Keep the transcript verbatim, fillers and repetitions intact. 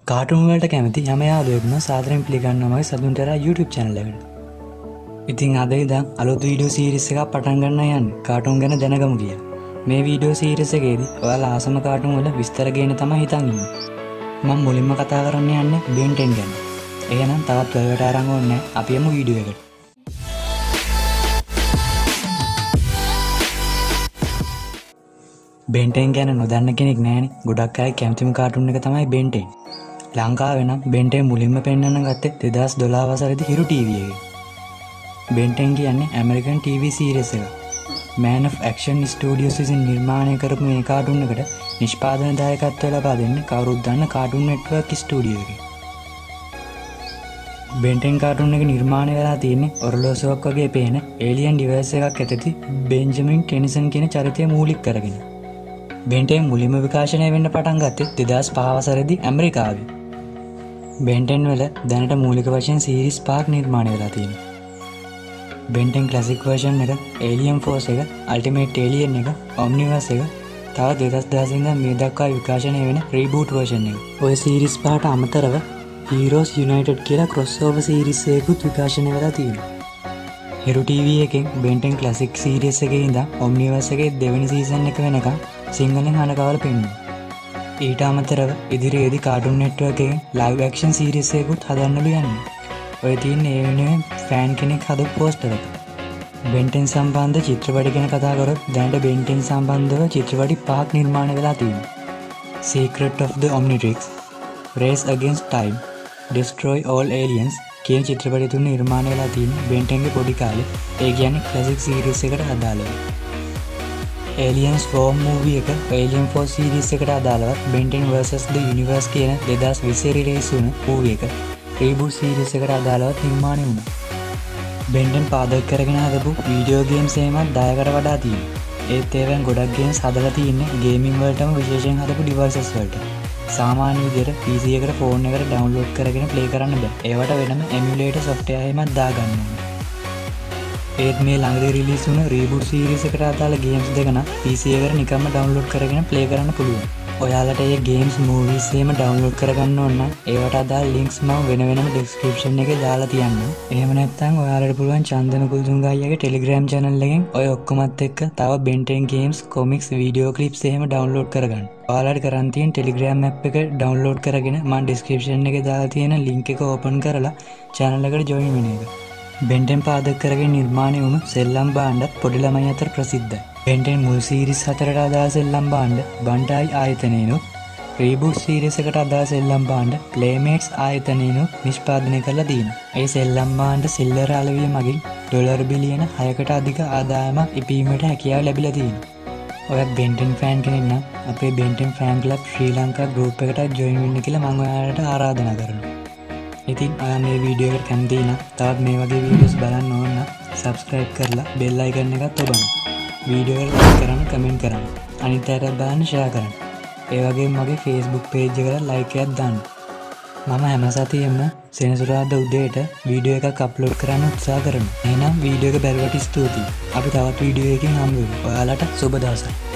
Cartoon වලට කැමති හැම යාළුවෙක්ම සාදරයෙන් පිළිගන්නවා මගේ සතුන්ටරා YouTube channel එකට. ඉතින් අද ඉඳන් අලුත් වීඩියෝ සීරීස් එකක් පටන් ගන්න යන්නේ කාටුන් ගැන දැනගමු කියලා. මේ වීඩියෝ සීරීස් එකේදී ඔයාලා ආසම කාටුන් වල විස්තර ගේන්න තමයි හිතන් ඉන්නේ. මම මුලින්ම කතා කරන්න යන්නේ Ben ten ගැන. එහෙනම් තවත් වලට අරන් ඕනේ අපි යමු වීඩියෝ එකට. Ben ten ගැන නොදන්න කෙනෙක් නැහැනේ. ගොඩක් අය කැමතිම කාටුන් එක තමයි Ben ten. ලංකාවේ නම් Ben ten මුලින්ම පෙන්වන්න ගත්තේ දෙදහස් දොළහ වසරේදී හිරු ටීවී එකේ. Ben ten කියන්නේ ඇමරිකන් ටීවී සීරීස් එකක්. Man of Action Studios විසින් නිර්මාණය කරපු මේ කාටුන් එකට නිෂ්පාදන දායකත්වය ලබා දෙන්නේ කවුරුත් දන්න Cartoon Network ස්ටුඩියෝ එකේ. Ben ten කාටුන් එක නිර්මාණය වෙලා තියෙන්නේ ඔරලෝසුවක් වගේ පේන alien device එකක් ඇතුළේ බෙන්ජමින් ටෙනිසන් කියන චරිතය මූලික කරගෙන. Ben ten මුලින්ම විකාශනය වෙන්න පටන් ගත්තේ දෙදහස් පහ වසරේදී ඇමරිකාවේ. Ben ten වල දැනට මූලික වශයෙන් සීරීස් පහක් නිර්මාණය වෙලා තියෙනවා. Ben ten Classic version එක, Alien Force එක, Ultimate Alien එක, Omniverse එක, තව දෙදහස් දහසෙන් ඉඳන් මේ දක්වා විකාශනය වෙන Reboot version එක. ඔය සීරීස් පහට අමතරව Heroes United කියලා crossover සීරීස් එකකුත් විකාශනය වෙලා තියෙනවා. හිරු ටීවී එකෙන් Ben ten Classic සීරීස් එකේ ඉඳන් Omniverse එකේ දෙවෙනි සීසන් එක වෙනකම් සිංහලෙන් අනකවල පෙන්වනවා. ඊට අමතරව ඉදිරියේදී Cartoon Network එකෙන් live action සීරීස් එකකුත් හදන්නලු යන්නේ. ඔය තියෙන්නේ ඒ වෙනුවෙන් ෆෑන් කෙනෙක් හදපු පෝස්ටර් එක. Ben ten සම්බන්ධ චිත්‍රපටි ගැන කතා කරොත් දැනට Ben ten සම්බන්ධව චිත්‍රපටි පහක් නිර්මාණය වෙලා තියෙනවා. Secret of the Omnitrix, Race Against Time, Destroy All Aliens කියන චිත්‍රපටි තුන නිර්මාණය වෙලා තියෙන්නේ Ben ten ගේ පොඩි කාලේ. ඒ කියන්නේ ක්ලාසික් සීරීස් එකට අදාළව. Aliens Swarm movie එක Alien Force සීරීස් එකට අදාළව Ben ten versus the Universe කියන දෙදහස් විස්සේ රිලීස් වුණ movie එක Reboot සීරීස් එකට අදාළව නිර්මාණය වුණා. Ben ten පාදක කරගෙන හදපු වීඩියෝ ගේම්ස් එකමත් දායකට වඩා තියෙනවා. ඒත් ඒවෙන් ගොඩක් ගේම්ස් හදලා තියෙන්නේ ගේමින් වලටම විශේෂයෙන් හදපු ඩිවයිසස් වලට. සාමාන්‍ය විදිහට P C එකට ෆෝන් එකට ඩවුන්ලෝඩ් කරගෙන ප්ලේ කරන්න බෑ. ඒවට වෙනම එමුලේටර් software එකක් දාගන්න ඕනේ. ඒත් මේ ළඟදී රිලීස් වුණ Reboot සීරීස් එකට අදාළ ගේම්ස් දෙක නම් P C එකට නිකම්ම ඩවුන්ලෝඩ් කරගෙන ප්ලේ කරන්න පුළුවන්. ඔයාලට ඒ ගේම්ස් මූවීස් එහෙම ඩවුන්ලෝඩ් කරගන්න ඕන නම් ඒවට අදාළ ලින්ක්ස් මම වෙන වෙනම ඩිස්ක්‍රිප්ෂන් එකේ දාලා තියන්නම්. එහෙම නැත්නම් ඔයාලට පුළුවන් චන්දන කුල්තුංග අයියාගේ Telegram channel එකෙන් ඔය ඔක්කොමත් එක්ක තව Ben ten games, comics, video clips එහෙම ඩවුන්ලෝඩ් කරගන්න. ඔයාලට කරන් තියෙන Telegram app එක ඩවුන්ලෝඩ් කරගෙන මම ඩිස්ක්‍රිප්ෂන් එකේ දාලා තියෙන link එක ඕපන් කරලා channel එකට join වෙන එක. Ben ten පාදක කරගෙන නිර්මාණය වුණු සෙල්ලම් භාණ්ඩත් පොඩි ළමයි අතර ප්‍රසිද්ධයි. Ben ten මුල් සීරීස් හතරට අදාළ සෙල්ලම් භාණ්ඩ Bandai ආයතනයේනොත් Reboot සීරීස් එකට අදාළ සෙල්ලම් භාණ්ඩ Playmates ආයතනයේනොත් නිෂ්පාදනය කරලා තියෙනවා. ඒ සෙල්ලම් භාණ්ඩ සිල්වර් අලවිය මගින් ඩොලර් බිලියන හයකට අධික ආදායමක් ඉපීමට හැකියාව ලැබිලා තියෙනවා. ඔයත් Ben ten ෆෑන් කෙනෙක් නම් අපේ Ben ten fan club Sri Lanka group එකට ජොයින් වෙන්න කියලා මම ඔයාලට ආරාධනා කරනවා. ඉතින් ඔයා මේ වීඩියෝ එකට කැමති නම් තවත් මේ වගේ වීඩියෝස් බලන්න ඕන නම් subscribe කරලා bell icon එකත් ඔබන්න. වීඩියෝ එක like කරන්න, comment කරන්න. අනිත් අයට බලන්න share කරන්න. ඒ වගේම මගේ Facebook page එකට like එකක් දාන්න. මම හැම සතියෙම සෙනසුරාදා උදේට වීඩියෝ එකක් upload කරන්න උත්සාහ කරනවා. එහෙනම් වීඩියෝ එක බැලුවට ස්තුතියි. අපි තවත් වීඩියෝ එකකින් හමු වෙමු. ඔයාලට සුබ දවසක්.